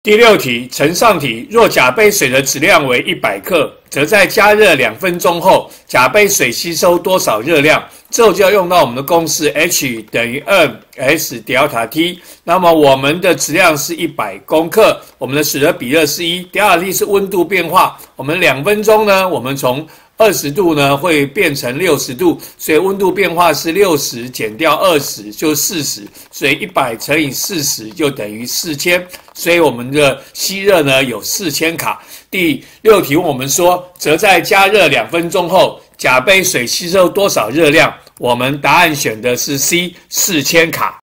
第6题，呈上题，若甲杯水的质量为100克，则在加热2分钟后，甲杯水吸收多少热量？之后就要用到我们的公式 H 等于 2S delta T。那么我们的质量是100公克，我们的水的比热是1 ，delta T 是温度变化。我们2分钟呢，我们从20度呢会变成60度，所以温度变化是60减掉20就40，所以100乘以40就等于4000，所以我们的吸热呢有4000卡。第6题问我们说，则在加热2分钟后，甲杯水吸收多少热量？我们答案选的是 C， 4000卡。